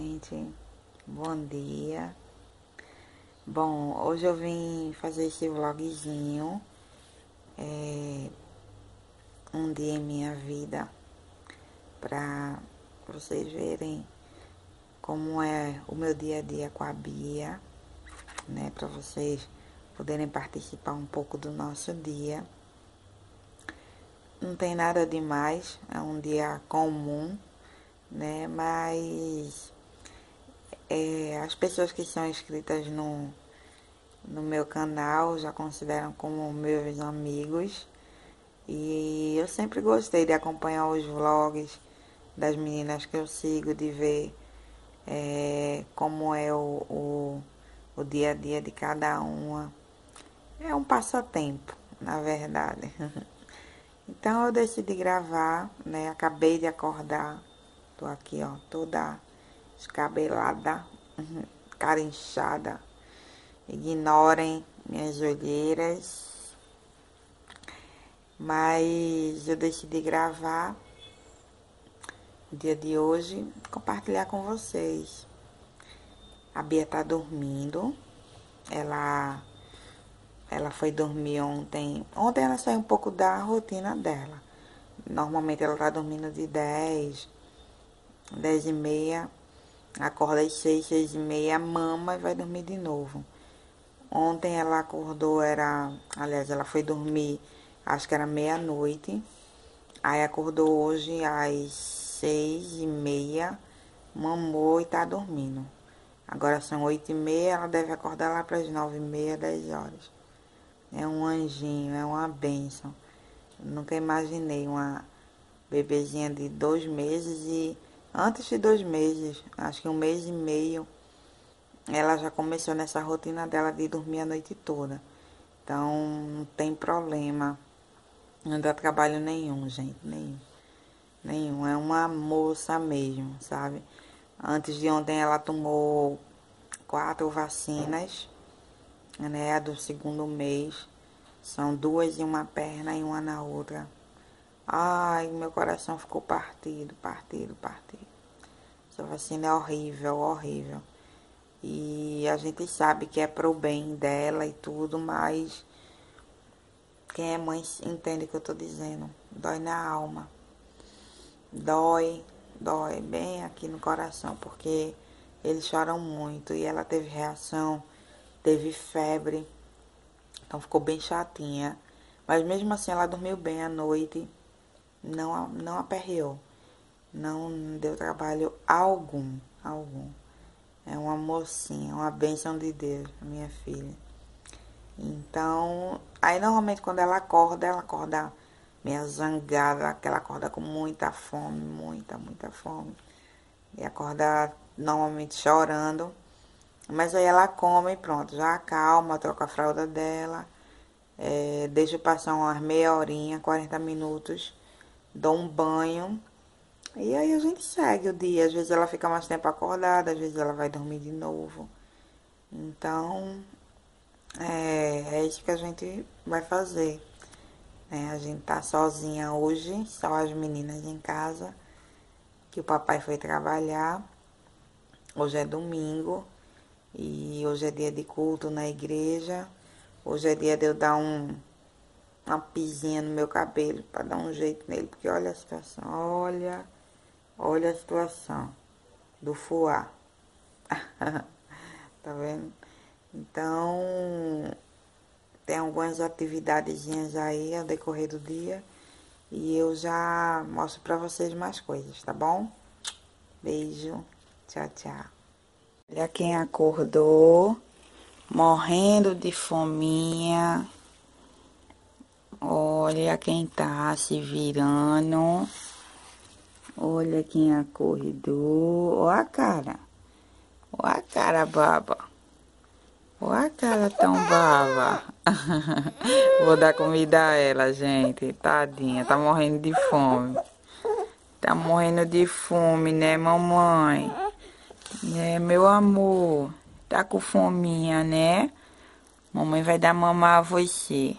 gente, bom dia. Bom, hoje eu vim fazer esse vlogzinho, um dia em minha vida, pra vocês verem como é o meu dia a dia com a Bia, né, pra vocês poderem participar um pouco do nosso dia. Não tem nada demais, é um dia comum, né, mas as pessoas que são inscritas no meu canal já consideram como meus amigos. E eu sempre gostei de acompanhar os vlogs das meninas que eu sigo, de ver como é o dia a dia de cada uma. É um passatempo, na verdade. Então eu decidi gravar, né? Acabei de acordar. Tô aqui, ó, toda descabelada, cara inchada. Ignorem minhas olheiras. Mas eu decidi gravar o dia de hoje, compartilhar com vocês. A Bia tá dormindo. Ela foi dormir ontem. Ontem ela saiu um pouco da rotina dela. Normalmente ela tá dormindo de 10 e meia. Acorda às 6 e meia, mama e vai dormir de novo. Ontem ela acordou, aliás, ela foi dormir, acho que era meia-noite. Aí acordou hoje às 6 e meia, mamou e tá dormindo. Agora são 8 e meia, ela deve acordar lá para as 9 e meia, 10 horas. É um anjinho, é uma bênção. Eu nunca imaginei uma bebezinha de 2 meses e antes de 2 meses, acho que 1 mês e meio, ela já começou nessa rotina dela de dormir a noite toda. Então não tem problema, não dá trabalho nenhum, gente, nenhum. É uma moça mesmo, sabe? Antes de ontem ela tomou 4 vacinas, né? A do segundo mês. São 2 em uma perna e uma na outra. Ai, meu coração ficou partido. Essa vacina é horrível, horrível. E a gente sabe que é pro bem dela e tudo, mas quem é mãe entende o que eu tô dizendo. Dói na alma. Dói bem aqui no coração, porque eles choram muito e ela teve reação, teve febre, então ficou bem chatinha. Mas mesmo assim ela dormiu bem à noite, não aperreou, não deu trabalho algum. É uma mocinha, uma bênção de Deus, minha filha. Então, aí normalmente quando ela acorda meio zangada, que ela acorda com muita fome, muita fome. E acorda normalmente chorando. Mas aí ela come e pronto, já acalma, troca a fralda dela. Deixa passar umas meia horinha, 40 minutos. Dou um banho. E aí a gente segue o dia. Às vezes ela fica mais tempo acordada, às vezes ela vai dormir de novo. Então, é isso que a gente vai fazer. A gente tá sozinha hoje, só as meninas em casa, que o papai foi trabalhar. Hoje é domingo e hoje é dia de culto na igreja. Hoje é dia de eu dar uma pisinha no meu cabelo para dar um jeito nele, porque olha a situação, olha a situação do fuá. Tá vendo? Então, tem algumas atividadezinhas aí ao decorrer do dia e eu já mostro pra vocês mais coisas, tá bom? Beijo, tchau. Olha quem acordou, morrendo de fominha. Olha quem tá se virando. Olha quem acordou. Olha a cara baba. Olha a cara tão baba. Vou dar comida a ela, gente. Tadinha, tá morrendo de fome. Tá morrendo de fome, né, mamãe? Né, meu amor? Tá com fominha, né? Mamãe vai dar mamar a você.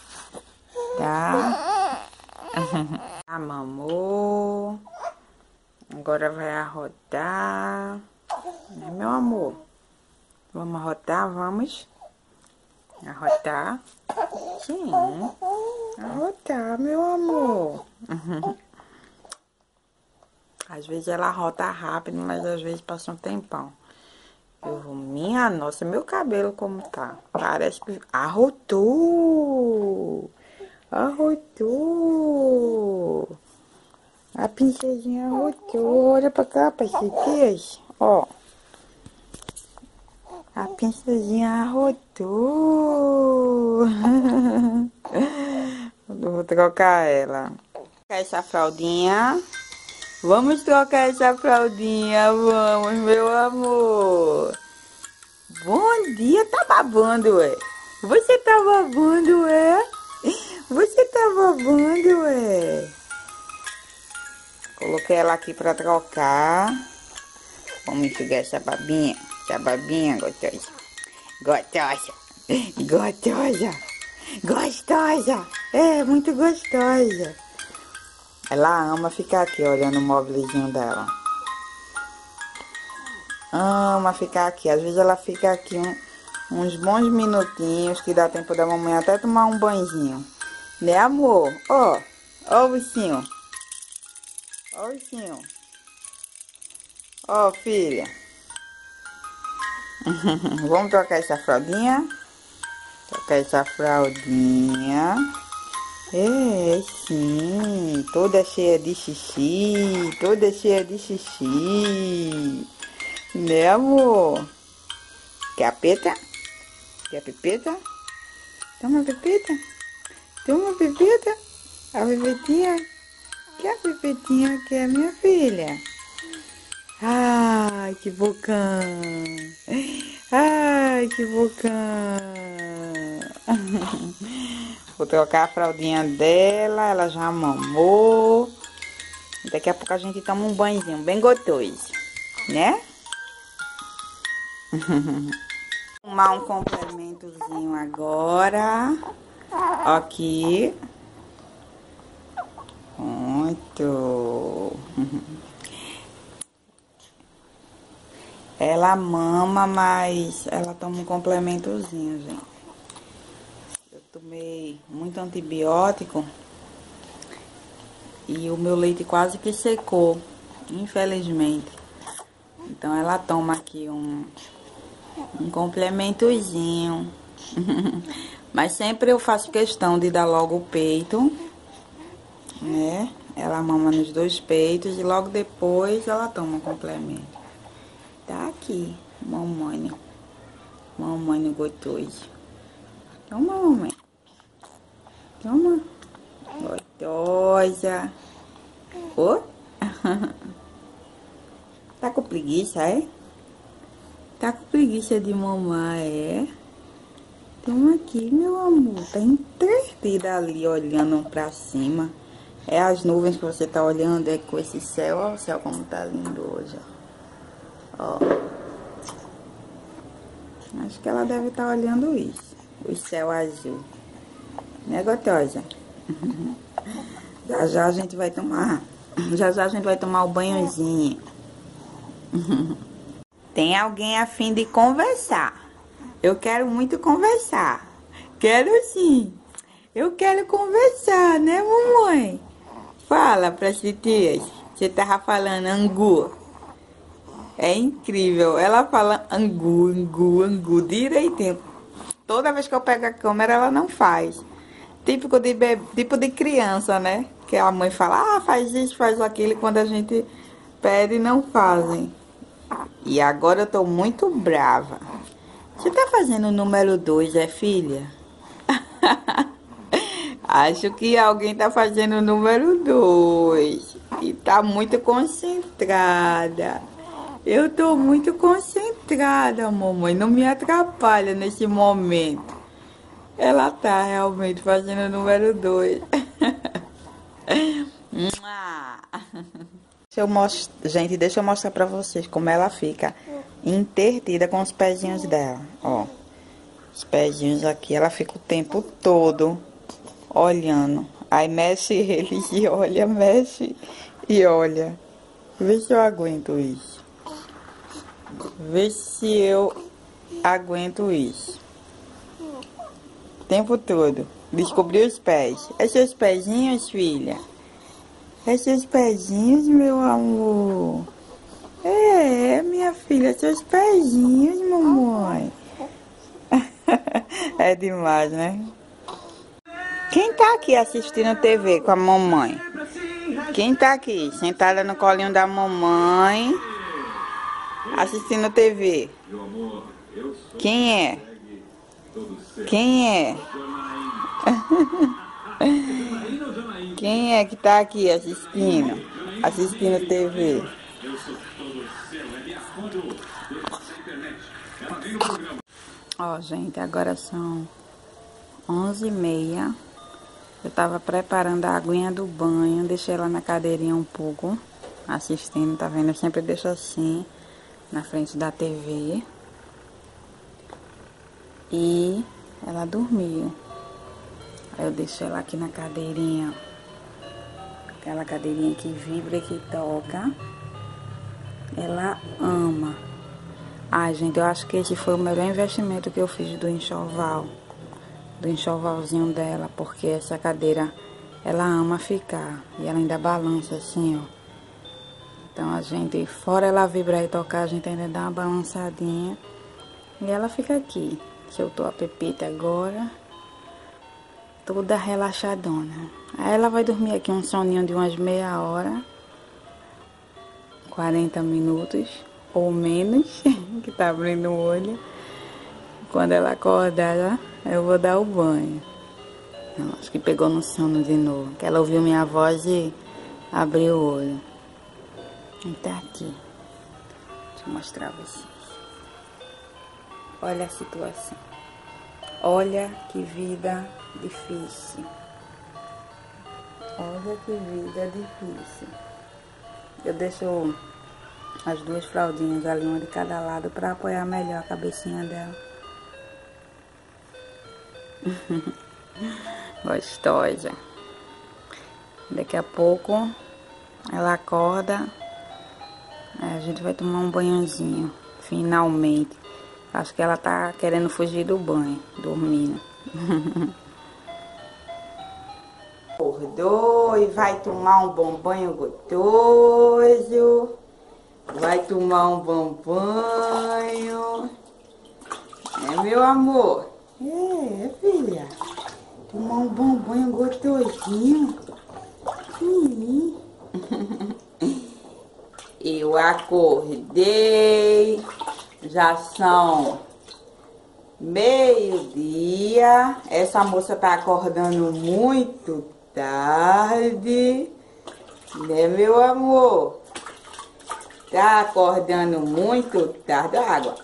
Tá? Mamou. Agora vai arrotar. meu amor. Vamos arrotar, vamos. Arrotar. Sim. Arrotar, meu amor. Às vezes ela arrota rápido, mas às vezes passa um tempão. Eu vou, minha nossa, meu cabelo como tá? Parece que arrotou. Arrotou. A princesinha arrotou. Olha pra cá, parceiro. Ó. A princesinha arrotou. Eu vou trocar ela. Essa fraldinha. Vamos trocar essa fraldinha, vamos, meu amor. Bom dia, tá babando, ué? Você tá babando, ué? Você tá babando, ué? Coloquei ela aqui pra trocar. Vamos enxugar essa babinha gostosa. Gostosa. Gostosa. Gostosa. É, muito gostosa. Ela ama ficar aqui olhando o móvelzinho dela. Ama ficar aqui. Às vezes ela fica aqui uns bons minutinhos, que dá tempo da mamãe até tomar um banhozinho. Né, amor? Ó, ó o bichinho. Ó o bichinho. Ó, filha. Vamos trocar essa fraldinha? Trocar essa fraldinha. É, sim, toda cheia de xixi, toda cheia de xixi, né, amor? Quer a peta? Quer a pipeta? Toma a pipeta? Toma a pipeta? A pipetinha? Quer a pipetinha? Quer, minha filha? Ai, que bocão! Ai, que bocão! Vou trocar a fraldinha dela, ela já mamou. Daqui a pouco a gente toma um banhozinho bem gostoso, né? Tomar um complementozinho agora. Aqui. Muito. Ela mama, mas ela toma um complementozinho, gente. Tomei muito antibiótico e o meu leite quase que secou, infelizmente. Então ela toma aqui um complementozinho. Mas sempre eu faço questão de dar logo o peito, né? Ela mama nos dois peitos e logo depois ela toma o complemento. Tá aqui, mamãe. Mamãe gostoso. Toma, mamãe. Toma. Gostosa. Ô? Tá com preguiça, é? Tá com preguiça de mamar, é? Toma aqui, meu amor. Tá entretida ali, olhando pra cima. É as nuvens que você tá olhando, é com esse céu. Olha o céu como tá lindo hoje, ó. Acho que ela deve estar olhando isso. O céu azul. Né, gostosa? Já já a gente vai tomar. Já já a gente vai tomar o banhozinho. Tem alguém a fim de conversar? Eu quero muito conversar. Quero sim. Eu quero conversar, né, mamãe? Fala pras titias. Você tava falando angu. É incrível. Ela fala angu, angu, angu direitinho. Toda vez que eu pego a câmera, ela não faz. Típico de bebê, tipo de criança, né? Que a mãe fala, ah, faz isso, faz aquilo. E quando a gente pede, não fazem. E agora eu tô muito brava. Você tá fazendo o número 2, é, filha? Acho que alguém tá fazendo o número 2. E tá muito concentrada. Eu tô muito concentrada, mamãe. Não me atrapalha nesse momento. Ela tá realmente fazendo o número 2. Gente, deixa eu mostrar pra vocês como ela fica entretida com os pezinhos dela. Ó, os pezinhos aqui, ela fica o tempo todo olhando. Aí mexe eles e olha, mexe e olha. Vê se eu aguento isso. Vê se eu aguento isso. O tempo todo. Descobri os pés. É seus pezinhos, filha? É seus pezinhos, meu amor? É, minha filha, seus pezinhos, mamãe. É demais, né? Quem tá aqui assistindo TV com a mamãe? Quem tá aqui, sentada no colinho da mamãe, assistindo TV? Quem é? Quem é? Quem é que tá aqui assistindo TV? Ó, gente, agora são 11h30. Eu tava preparando a aguinha do banho, deixei ela na cadeirinha um pouco, assistindo, tá vendo? Eu sempre deixo assim, na frente da TV. E ela dormiu. Aí eu deixo ela aqui na cadeirinha, aquela cadeirinha que vibra e que toca. Ela ama. Ai, gente, eu acho que esse foi o melhor investimento que eu fiz do enxovalzinho dela, porque essa cadeira, ela ama ficar, e ela ainda balança assim, ó. Então a gente, fora ela vibrar e tocar, a gente ainda dá uma balançadinha, e ela fica aqui. Soltou a Pepita agora, toda relaxadona. Aí ela vai dormir aqui um soninho de umas meia hora, 40 minutos, ou menos, que tá abrindo o olho. Quando ela acordar, eu vou dar o banho. Não, acho que pegou no sono de novo. Que ela ouviu minha voz e abriu o olho. E tá aqui. Deixa eu mostrar pra vocês. Olha a situação. Olha que vida difícil. Olha que vida difícil. Eu deixo as duas fraldinhas ali, uma de cada lado, pra apoiar melhor a cabecinha dela. Gostosa. Daqui a pouco ela acorda. Aí a gente vai tomar um banhozinho. Finalmente. Acho que ela tá querendo fugir do banho, dormindo. Acordou e vai tomar um bom banho gostoso. Vai tomar um bom banho. É, meu amor? É, filha. Tomar um bom banho gostosinho. Eu acordei. Já são meio-dia. Essa moça tá acordando muito tarde. Né, meu amor? Tá acordando muito tarde. Água.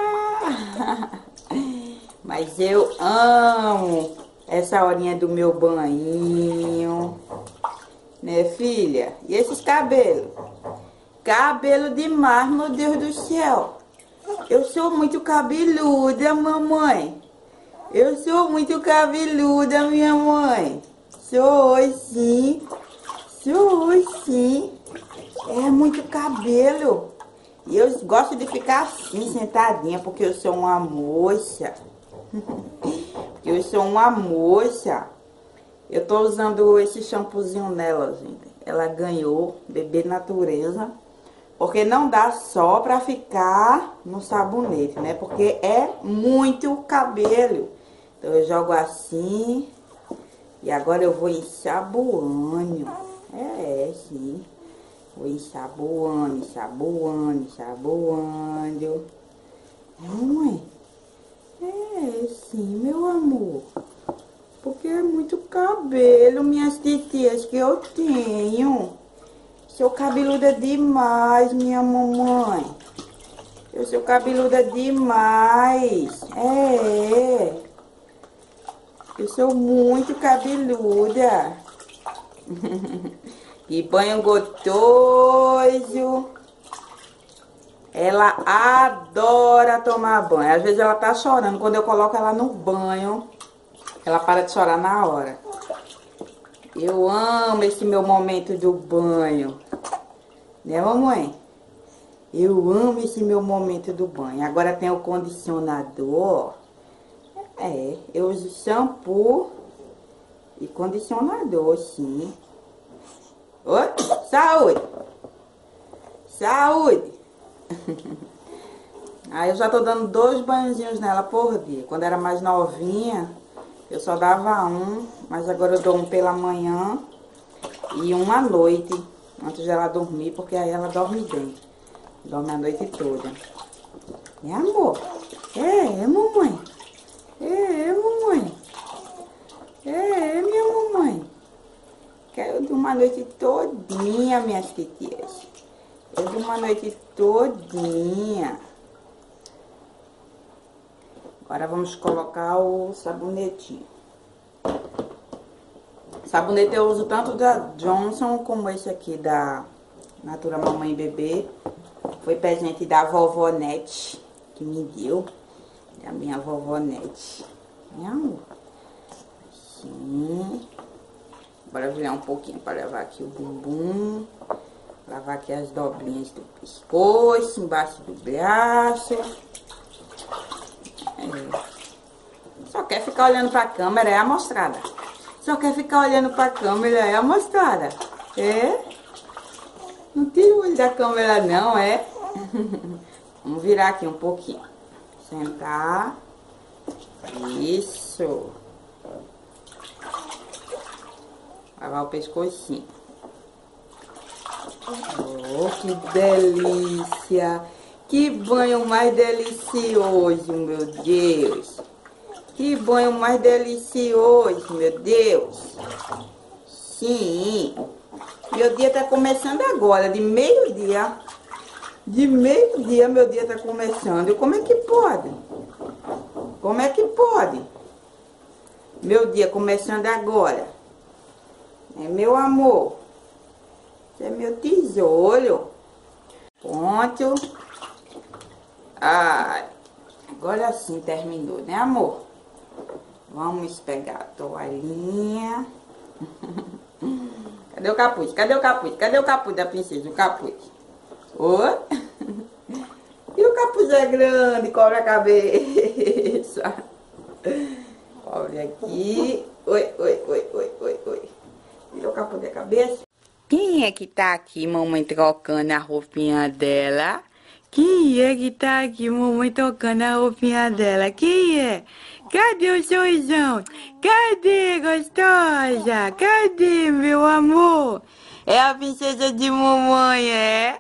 Mas eu amo essa horinha do meu banho. Né, filha? E esses cabelos? Cabelo demais, meu Deus do céu. Eu sou muito cabeluda, mamãe. Eu sou muito cabeluda, minha mãe. Sou sim. Sou sim. É muito cabelo. E eu gosto de ficar assim, sentadinha, porque eu sou uma moça. Eu sou uma moça. Eu tô usando esse shampoozinho nela, gente. Ela ganhou Bebê Natureza. Porque não dá só pra ficar no sabonete, né? Porque é muito cabelo. Então eu jogo assim. E agora eu vou ensaboando. Sim. Vou ensaboando, ensaboando, ensaboando. Mãe? É, sim, meu amor. Porque é muito cabelo, minhas titias, que eu tenho. Sou cabeluda demais, minha mamãe. Eu sou cabeluda demais. É. Eu sou muito cabeluda. E banho gostoso. Ela adora tomar banho. Às vezes ela tá chorando. Quando eu coloco ela no banho, ela para de chorar na hora. Eu amo esse meu momento do banho. Né, mamãe? Eu amo esse meu momento do banho. Agora tem o condicionador. Eu uso shampoo e condicionador, sim. Oi, saúde! Saúde! Aí eu já tô dando 2 banhozinhos nela por dia. Quando era mais novinha, eu só dava um, mas agora eu dou um pela manhã e um à noite, antes dela dormir, porque aí ela dorme bem. Dorme a noite toda. É, amor? Mamãe? Mamãe? Minha mamãe? Quero dormir a noite todinha, minhas titias. Eu durmo a noite todinha. Agora vamos colocar o sabonetinho. Sabonete eu uso tanto da Johnson como esse aqui da Natura Mamãe e Bebê. Foi presente da vovó Nete, que me deu. Da minha vovó Nete. Meu amor. Assim. Bora virar um pouquinho para levar aqui o bumbum. Lavar aqui as dobrinhas do pescoço, embaixo do braço. Só quer ficar olhando pra câmera, é amostrada. Só quer ficar olhando pra câmera, é amostrada. Não tira o olho da câmera não, Vamos virar aqui um pouquinho. Sentar. Isso. Lavar o pescocinho. Oh, que delícia! Que banho mais delicioso, meu Deus! Que banho mais delicioso, meu Deus! Sim! Meu dia tá começando agora, de meio-dia. De meio-dia meu dia tá começando. Como é que pode? Como é que pode? Meu dia começando agora. Meu amor. Esse é meu tesouro. Pronto. Agora sim terminou, né, amor? Vamos pegar a toalhinha. Cadê o capuz? Cadê o capuz? Cadê o capuz da princesa? O capuz. Oi? E o capuz é grande, cobre a cabeça. Cobre aqui. Oi. Tirou o capuz da cabeça. Quem é que tá aqui, mamãe, trocando a roupinha dela? Quem é que tá aqui, mamãe, trocando a roupinha dela? Quem é? Cadê o sorrisão? Cadê, gostosa? Cadê, meu amor? É a princesa de mamãe,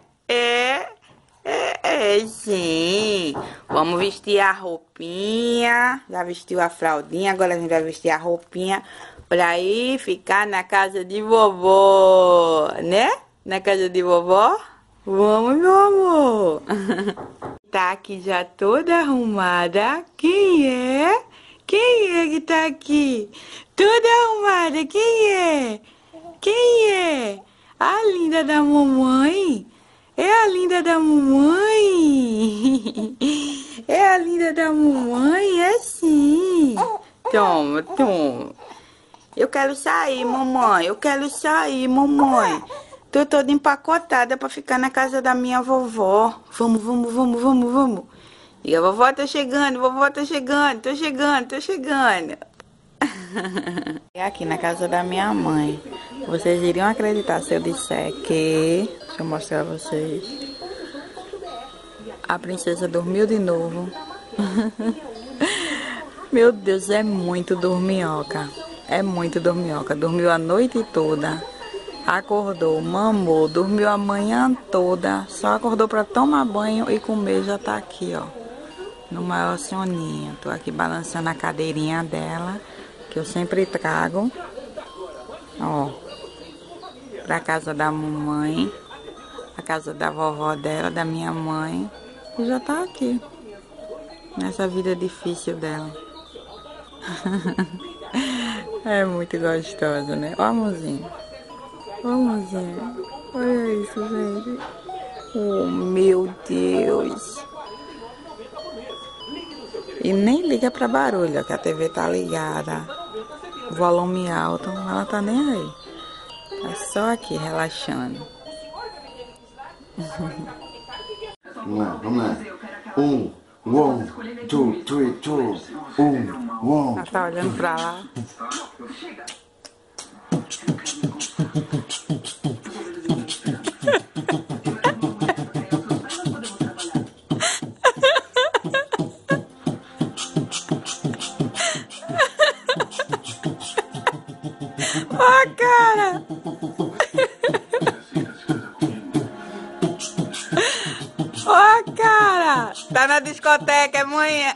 sim. Vamos vestir a roupinha. Já vestiu a fraldinha, agora a gente vai vestir a roupinha pra ir ficar na casa de vovó, né? Na casa de vovó? Vamos, meu amor. Tá aqui já toda arrumada. Quem é? Quem é que tá aqui? Toda arrumada. Quem é? Quem é? A linda da mamãe? É a linda da mamãe? É a linda da mamãe? É sim. Toma. Eu quero sair, mamãe. Eu quero sair, mamãe. Tô toda empacotada pra ficar na casa da minha vovó. Vamos. E a vovó tá chegando, tô chegando. É aqui na casa da minha mãe. Vocês iriam acreditar se eu disser que... Deixa eu mostrar a vocês. A princesa dormiu de novo. Meu Deus, é muito dorminhoca. É muito dorminhoca. Dormiu a noite toda. Acordou, mamou, dormiu a manhã toda. Só acordou pra tomar banho e comer, já tá aqui, ó. No maior soninho. Tô aqui balançando a cadeirinha dela, que eu sempre trago, ó, pra casa da mamãe, a casa da vovó dela, da minha mãe. E já tá aqui, nessa vida difícil dela. É muito gostosa, né? Ó, amorzinho. Ó, amorzinho. Olha isso, gente. Oh, meu Deus. E nem liga pra barulho, ó, que a TV tá ligada. Volume alto, ela tá nem aí. Tá só aqui, relaxando. Vamos lá. 1, 2, 3, 2. 1, Ela tá olhando pra lá. Ó, cara! Ó, cara! Tá na discoteca, é manhã.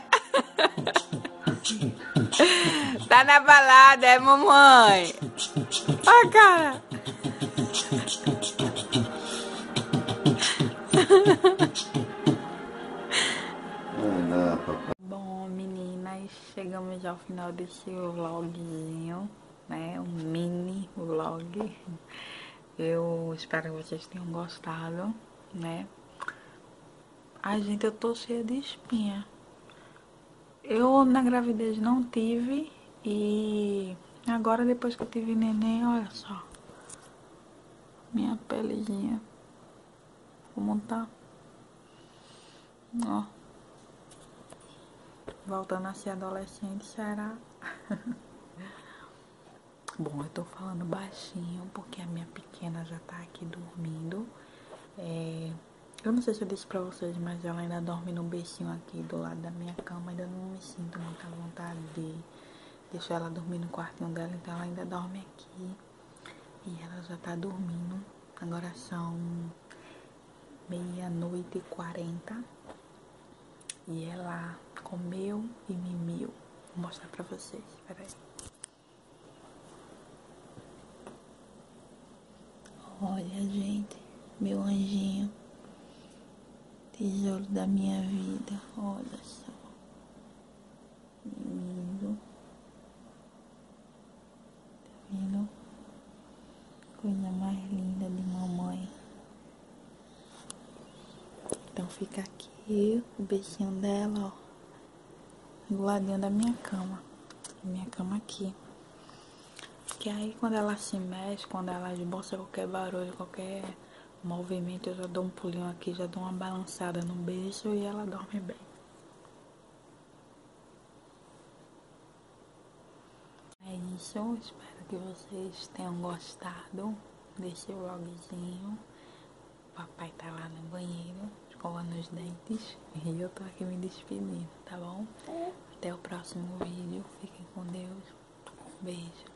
Tá na balada, é mamãe. Ó, cara! Vai lá, papai. Bom, meninas, chegamos ao final desse vlogzinho, né? Um mini vlog. Eu espero que vocês tenham gostado, né? Ai, gente, eu tô cheia de espinha. Eu na gravidez não tive e agora depois que eu tive neném, olha só. Minha pelezinha. Como tá? Ó. Voltando a ser adolescente, será? Bom, eu tô falando baixinho porque a minha pequena já tá aqui dormindo. Eu não sei se eu disse pra vocês, mas ela ainda dorme no bercinho aqui do lado da minha cama. Ainda não me sinto muita vontade de deixar ela dormir no quartinho dela, então ela ainda dorme aqui. E ela já tá dormindo. Agora são 00:40. E ela comeu e mimiu. Vou mostrar pra vocês, peraí. Olha, gente, meu anjinho. Tesouro da minha vida, olha só. Lindo. Tá vendo? Coisa mais linda de mamãe. Então fica aqui o beijinho dela, ó. Do ladinho da minha cama. Minha cama aqui. Que aí quando ela se mexe, quando ela esboça qualquer barulho, qualquer movimento, eu já dou um pulinho aqui, já dou uma balançada no beijo e ela dorme bem. É isso, espero que vocês tenham gostado desse vlogzinho. O papai tá lá no banheiro, escovando os dentes, e eu tô aqui me despedindo, tá bom? Até o próximo vídeo, fiquem com Deus, beijo.